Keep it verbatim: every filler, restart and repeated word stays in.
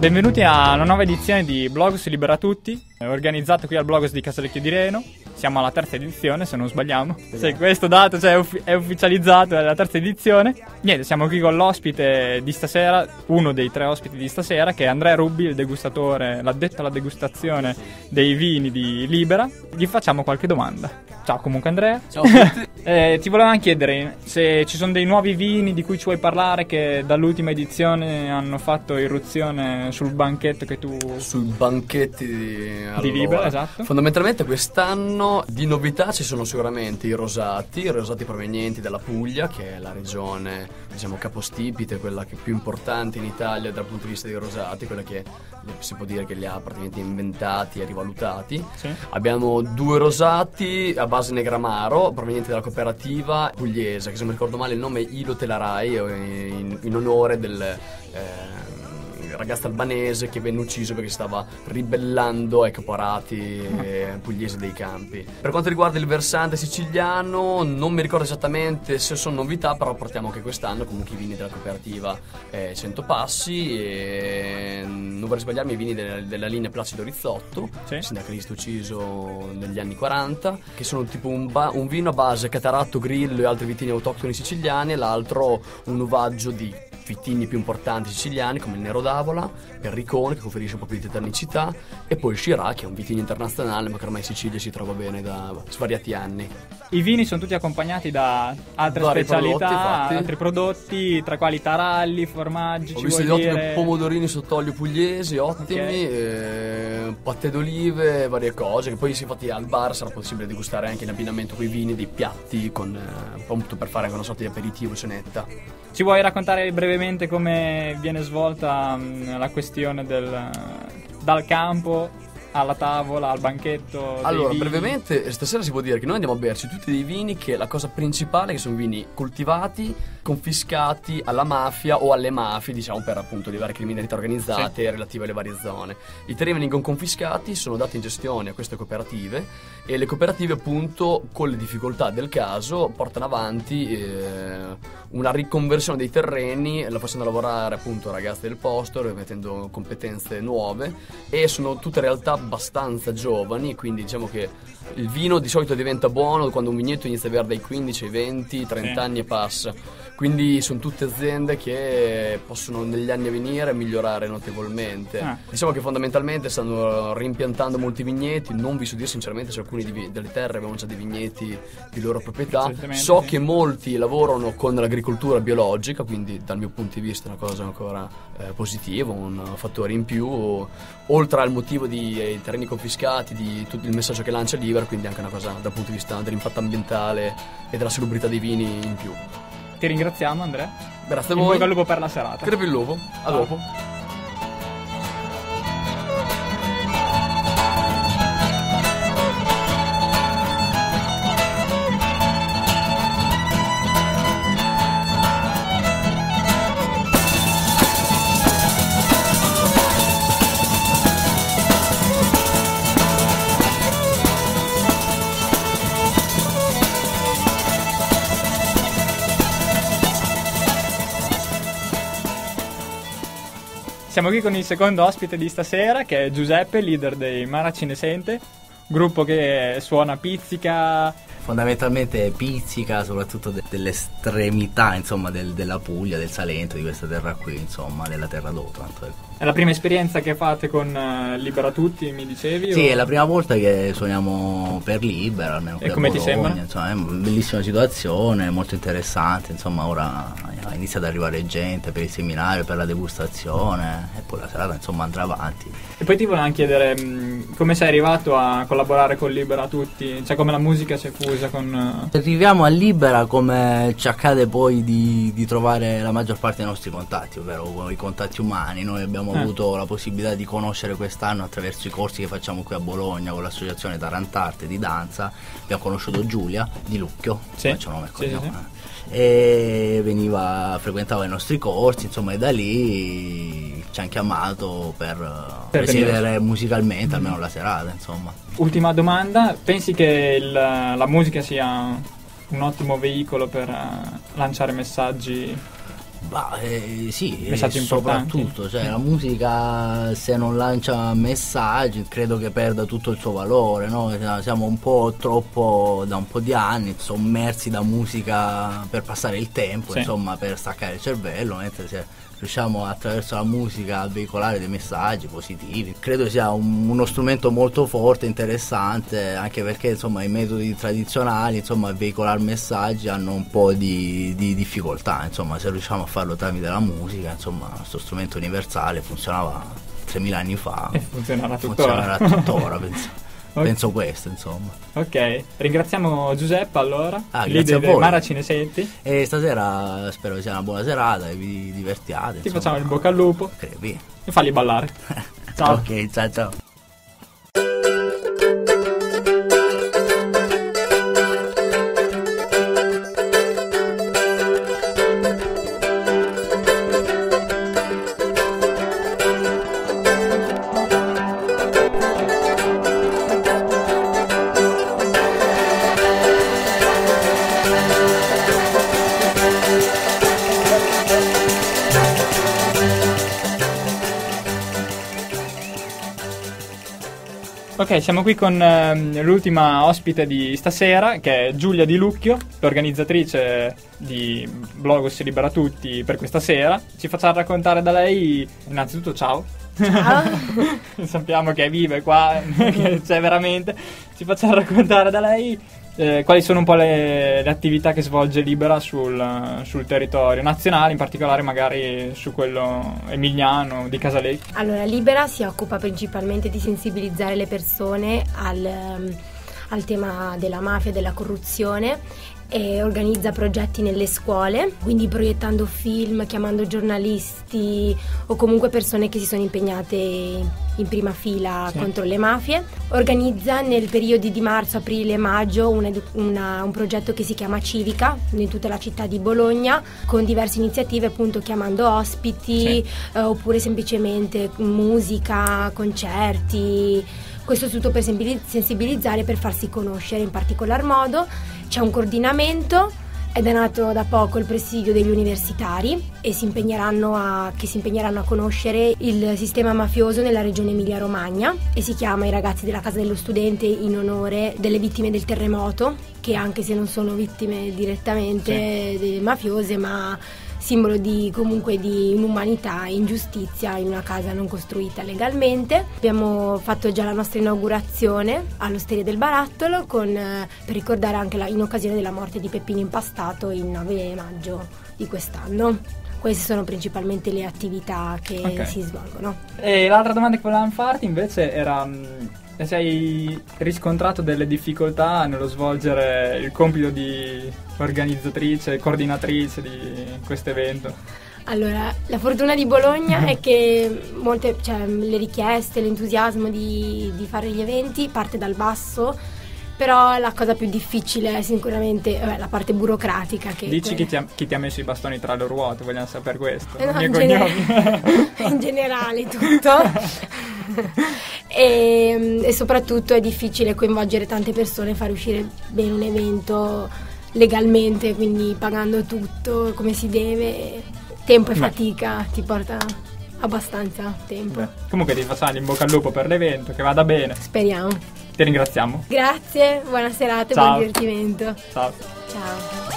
Benvenuti a una nuova edizione di Blogos Libera Tutti, organizzato qui al Blogos di Casalecchio di Reno. Siamo alla terza edizione, se non sbagliamo. Se questo dato cioè, è, uffi- è ufficializzato, è la terza edizione. Niente, siamo qui con l'ospite di stasera, uno dei tre ospiti di stasera, che è Andrea Rubbi, il degustatore, l'addetto alla degustazione dei vini di Libera. Gli facciamo qualche domanda. Ciao comunque Andrea. Ciao a tutti. eh, ti volevamo chiedere se ci sono dei nuovi vini di cui ci vuoi parlare che dall'ultima edizione hanno fatto irruzione sul banchetto che tu... Sui banchetti di, allora, di Libera, esatto. Fondamentalmente quest'anno di novità ci sono sicuramente i rosati, i rosati provenienti dalla Puglia, che è la regione, diciamo, capostipite, quella che è più importante in Italia dal punto di vista dei rosati, quella che si può dire che li ha praticamente inventati e rivalutati. Sì. Abbiamo due rosati a base Negramaro, provenienti dalla cooperativa pugliese, che se non mi ricordo male il nome è Ilo Telarai, in, in onore del... Eh, ragazzo albanese che venne ucciso perché stava ribellando ai caporati eh, pugliesi dei campi. Per quanto riguarda il versante siciliano, non mi ricordo esattamente se sono novità, però portiamo anche quest'anno comunque i vini della cooperativa eh, Cento Passi e non vorrei sbagliarmi i vini della, della linea Placido Rizzotto, sì. Sindacalista ucciso negli anni quaranta, che sono tipo un, ba- un vino a base Cataratto, Grillo e altri vitigni autoctoni siciliani, e l'altro un uvaggio di vitigni più importanti siciliani come il Nero d'Avola, Perricone che conferisce un po' più di tecnicità, e poi Shiraz che è un vitigno internazionale ma che ormai in Sicilia si trova bene da svariati anni. I vini sono tutti accompagnati da altre Vari specialità, prodotti, altri prodotti, tra quali taralli, formaggi. Ho ci visto vuoi gli ottimi dire... pomodorini sott'olio pugliesi, ottimi, Okay. eh, paté d'olive, varie cose, che poi si infatti al bar sarà possibile degustare anche in abbinamento con i vini, dei piatti, con, eh, appunto per fare anche una sorta di aperitivo, cenetta. Ci vuoi raccontare brevemente come viene svolta mh, la questione del dal campo alla tavola, al banchetto? Allora, dei vini? brevemente, stasera si può dire che noi andiamo a berci tutti dei vini che la cosa principale è che sono vini coltivati, confiscati alla mafia o alle mafie, diciamo, per appunto le varie criminalità organizzate, sì, relative alle varie zone. I terreni vengono confiscati, sono dati in gestione a queste cooperative, e le cooperative appunto, con le difficoltà del caso, portano avanti eh, una riconversione dei terreni, la facendo lavorare appunto ragazzi del posto, mettendo competenze nuove, e sono tutte realtà abbastanza giovani, quindi diciamo che il vino di solito diventa buono quando un vigneto inizia a avere dai quindici ai venti trenta sì. anni e passa, quindi sono tutte aziende che possono negli anni a venire migliorare notevolmente. ah. Diciamo che fondamentalmente stanno rimpiantando molti vigneti, non vi so dire sinceramente se alcuni di, delle terre avevano già dei vigneti di loro proprietà, so sì. che molti lavorano con l'agricoltura biologica, quindi dal mio punto di vista è una cosa ancora eh, positiva, un fattore in più, oltre al motivo di eh, terreni confiscati, di tutto il messaggio che lancia Libera, quindi anche una cosa dal punto di vista dell'impatto ambientale e della salubrità dei vini in più. Ti ringraziamo Andrea. Grazie a in voi. bocca al lupo per la serata. Crepi il lupo. A Ciao. dopo. Siamo qui con il secondo ospite di stasera, che è Giuseppe, leader dei Mara Cinesente, gruppo che suona pizzica. Fondamentalmente pizzica, soprattutto de- dell'estremità, insomma, del- della Puglia, del Salento, di questa terra qui, insomma, della terra d'Otranto. Ecco. È la prima esperienza che fate con uh, Libera Tutti, mi dicevi? Sì, o... è la prima volta che suoniamo per Libera, almeno qui E a come ti Bologna, sembra? insomma, è una bellissima situazione, molto interessante, insomma, ora inizia ad arrivare gente per il seminario, per la degustazione, e poi la serata, insomma, andrà avanti. E poi ti volevo anche chiedere mh, come sei arrivato a collaborare con Libera Tutti, cioè come la musica si è fusa con... Uh... Arriviamo a Libera come ci accade poi di, di trovare la maggior parte dei nostri contatti, ovvero i contatti umani. Noi abbiamo eh. avuto la possibilità di conoscere quest'anno attraverso i corsi che facciamo qui a Bologna con l'associazione Tarantarte di danza. Abbiamo conosciuto Giulia Di Lucchio, sì. faccio nome e sì, cognome. sì, sì. E veniva, frequentava i nostri corsi, insomma, e da lì ci hanno chiamato per, per presiedere musicalmente mm. almeno la serata, insomma. Ultima domanda, pensi che il, la musica sia un ottimo veicolo per uh, lanciare messaggi Bah, eh, sì, Messaggi importanti. soprattutto, cioè la musica se non lancia messaggi credo che perda tutto il suo valore, no? Siamo un po' troppo, da un po' di anni, sommersi da musica per passare il tempo, sì. insomma, per staccare il cervello, mentre se riusciamo attraverso la musica a veicolare dei messaggi positivi, credo sia un, uno strumento molto forte, interessante, anche perché insomma i metodi tradizionali, insomma, a veicolare messaggi hanno un po' di, di difficoltà, insomma, se riusciamo a farlo tramite la musica, insomma, questo strumento universale funzionava tremila anni fa e funzionerà tuttora, funzionerà tuttora penso. Okay. Penso questo, insomma. Ok, ringraziamo Giuseppe allora, ah, leader del Mara Cinesenti. E stasera spero sia una buona serata e vi divertiate. Ti insomma. facciamo il bocca al lupo. Crepi. E falli ballare. Ciao. Ok, ciao ciao. Ok, siamo qui con ehm, l'ultima ospite di stasera, che è Giulia Di Lucchio, l'organizzatrice di Blogos Libera Tutti per questa sera. Ci facciamo raccontare da lei, innanzitutto ciao. Ciao. Sappiamo che vive qua, che c'è veramente. Ci facciamo raccontare da lei eh, quali sono un po' le, le attività che svolge Libera sul, sul territorio nazionale, in particolare magari su quello emiliano di Casalecchio. Allora, Libera si occupa principalmente di sensibilizzare le persone al, al tema della mafia e della corruzione, e organizza progetti nelle scuole, quindi proiettando film, chiamando giornalisti o comunque persone che si sono impegnate in prima fila sì. contro le mafie. Organizza nel periodo di marzo, aprile e maggio una, una, un progetto che si chiama Civica in tutta la città di Bologna, con diverse iniziative, appunto chiamando ospiti sì. eh, oppure semplicemente musica, concerti. Questo tutto per sensibilizzare, per farsi conoscere in particolar modo. C'è un coordinamento, ed è nato da poco il presidio degli universitari e si impegneranno a, che si impegneranno a conoscere il sistema mafioso nella regione Emilia-Romagna, e si chiama I ragazzi della Casa dello Studente in onore delle vittime del terremoto, che anche se non sono vittime direttamente sì. mafiose, ma simbolo di comunque di inumanità e ingiustizia in una casa non costruita legalmente. Abbiamo fatto già la nostra inaugurazione all'Osteria del Barattolo con, eh, per ricordare anche la, in occasione della morte di Peppino Impastato il nove maggio di quest'anno. Queste sono principalmente le attività che okay. si svolgono. E l'altra domanda che volevamo farti invece era: se hai riscontrato delle difficoltà nello svolgere il compito di organizzatrice, coordinatrice di questo evento? Allora, la fortuna di Bologna è che molte, cioè, le richieste, l'entusiasmo di, di fare gli eventi parte dal basso, però la cosa più difficile è sicuramente vabbè, la parte burocratica. Che Dici que- chi, ti ha, chi ti ha messo i bastoni tra le ruote, vogliamo sapere questo. No, in, gener- in generale tutto. e, e soprattutto è difficile coinvolgere tante persone e far uscire bene un evento legalmente, quindi pagando tutto come si deve. Tempo e fatica Beh. ti porta abbastanza tempo. Beh. Comunque ti facciamo in bocca al lupo per l'evento, che vada bene. Speriamo. Ti ringraziamo. Grazie, buona serata e buon divertimento. Ciao. Ciao.